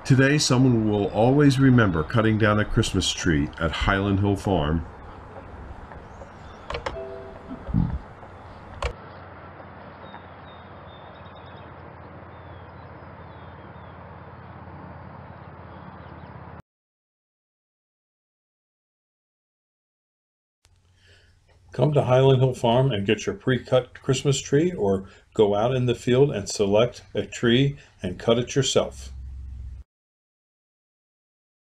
Today, someone will always remember cutting down a Christmas tree at Highland Hill Farm. Come to Highland Hill Farm and get your pre-cut Christmas tree, or go out in the field and select a tree and cut it yourself.